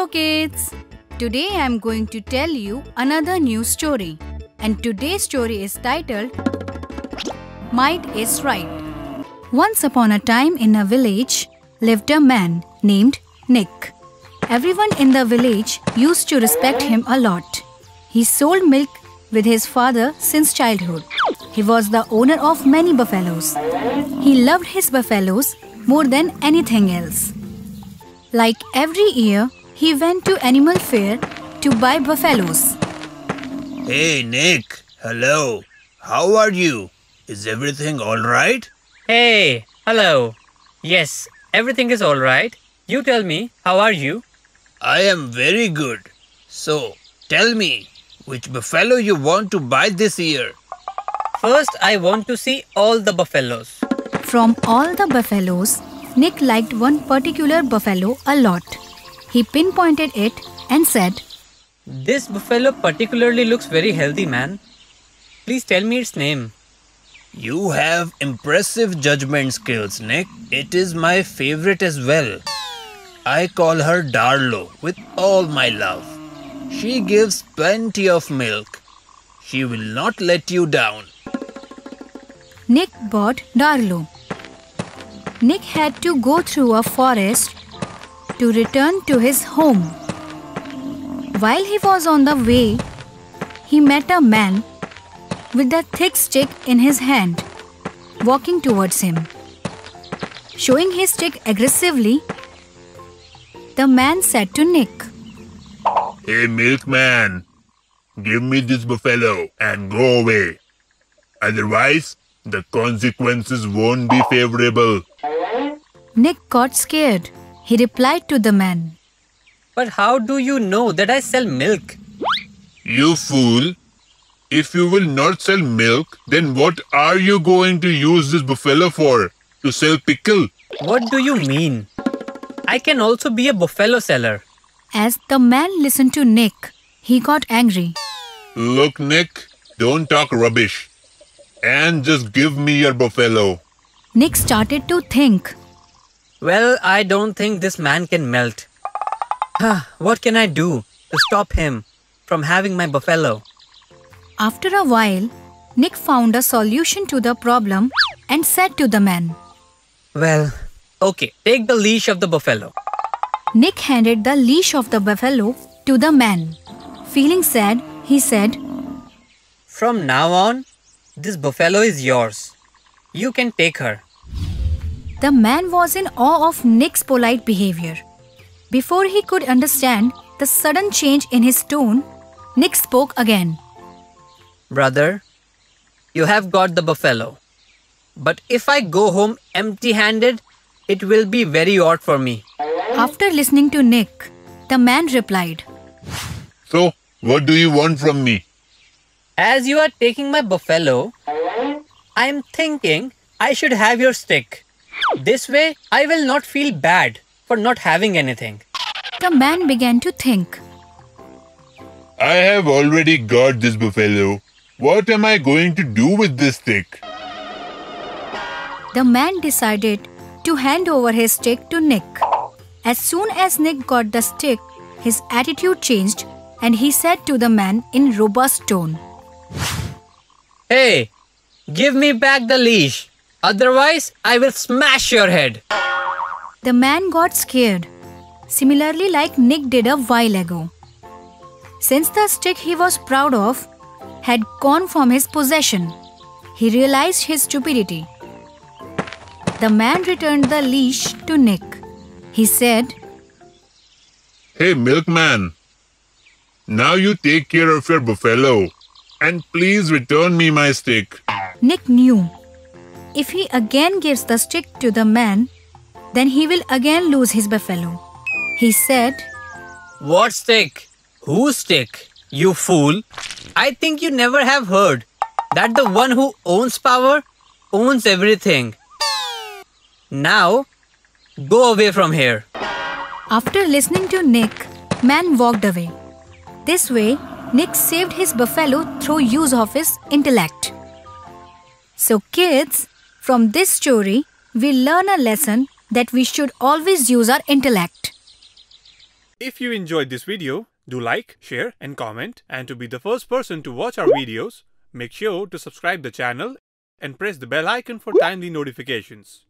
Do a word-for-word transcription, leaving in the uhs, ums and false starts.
Hello kids! Today I am going to tell you another new story. And today's story is titled Might is Right. Once upon a time in a village lived a man named Nick. Everyone in the village used to respect him a lot. He sold milk with his father since childhood. He was the owner of many buffaloes. He loved his buffaloes more than anything else. Like every year, he went to animal fair to buy buffaloes. Hey Nick, hello. How are you? Is everything alright? Hey, hello. Yes, everything is alright. You tell me, how are you? I am very good. So, tell me, which buffalo you want to buy this year? First, I want to see all the buffaloes. From all the buffaloes, Nick liked one particular buffalo a lot. He pinpointed it and said, This buffalo particularly looks very healthy, man. Please tell me its name. You have impressive judgment skills, Nick. It is my favorite as well. I call her Darlo with all my love. She gives plenty of milk. She will not let you down. Nick bought Darlo. Nick had to go through a forest to return to his home. While he was on the way, he met a man with a thick stick in his hand, walking towards him. Showing his stick aggressively, the man said to Nick, Hey milkman, give me this buffalo and go away. Otherwise, the consequences won't be favorable. Nick got scared. He replied to the man, But how do you know that I sell milk? You fool! If you will not sell milk, then what are you going to use this buffalo for? To sell pickle? What do you mean? I can also be a buffalo seller. As the man listened to Nick, he got angry. Look, Nick, don't talk rubbish. And just give me your buffalo. Nick started to think. Well, I don't think this man can melt. What can I do to stop him from having my buffalo? After a while, Nick found a solution to the problem and said to the man, Well, okay, take the leash of the buffalo. Nick handed the leash of the buffalo to the man. Feeling sad, he said, From now on, this buffalo is yours. You can take her. The man was in awe of Nick's polite behavior. Before he could understand the sudden change in his tone, Nick spoke again. Brother, you have got the buffalo. But if I go home empty-handed, it will be very odd for me. After listening to Nick, the man replied, So, what do you want from me? As you are taking my buffalo, I am thinking I should have your stick. This way, I will not feel bad for not having anything. The man began to think. I have already got this buffalo. What am I going to do with this stick? The man decided to hand over his stick to Nick. As soon as Nick got the stick, his attitude changed and he said to the man in robust tone, Hey, give me back the leash. Otherwise, I will smash your head. The man got scared, similarly like Nick did a while ago. Since the stick he was proud of had gone from his possession, he realized his stupidity. The man returned the leash to Nick. He said, Hey milkman, now you take care of your buffalo and please return me my stick. Nick knew if he again gives the stick to the man, then he will again lose his buffalo. He said, What stick? Whose stick? You fool. I think you never have heard that the one who owns power owns everything. Now, go away from here. After listening to Nick, man walked away. This way, Nick saved his buffalo through use of his intellect. So kids, from this story, we learn a lesson that we should always use our intellect. If you enjoyed this video, do like, share and comment. And to be the first person to watch our videos, make sure to subscribe the channel and press the bell icon for timely notifications.